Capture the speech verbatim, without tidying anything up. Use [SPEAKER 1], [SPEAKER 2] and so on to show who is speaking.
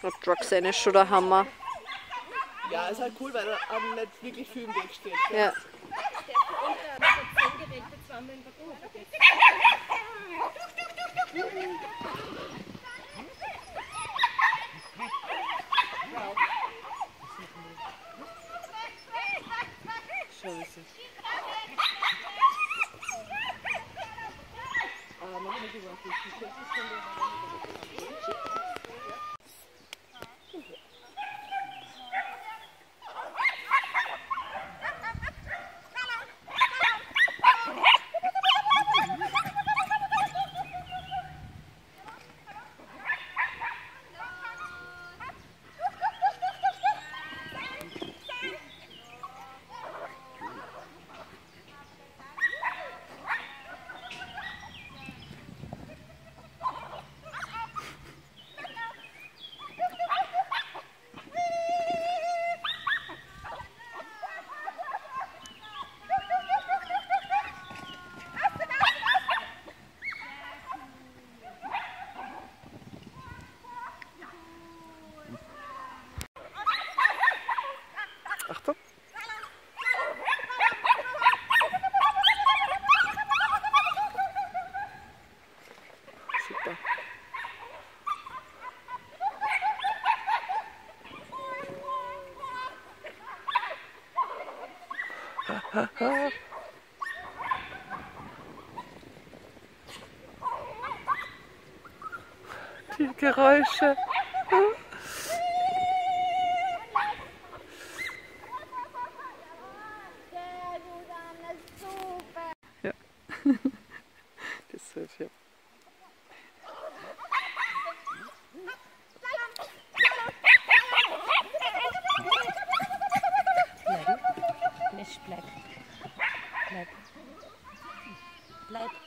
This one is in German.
[SPEAKER 1] Und Roxanne ist schon der Hammer.
[SPEAKER 2] Ja, ist halt cool, weil er auch nicht wirklich viel im Weg steht.
[SPEAKER 1] Ja.
[SPEAKER 2] Scheiße. Ah, mach nicht über die
[SPEAKER 1] Achtung. Super. Die Geräusche. Ja. Das ist ja.
[SPEAKER 3] Bleib. Nicht bleib. Bleib. Bleib.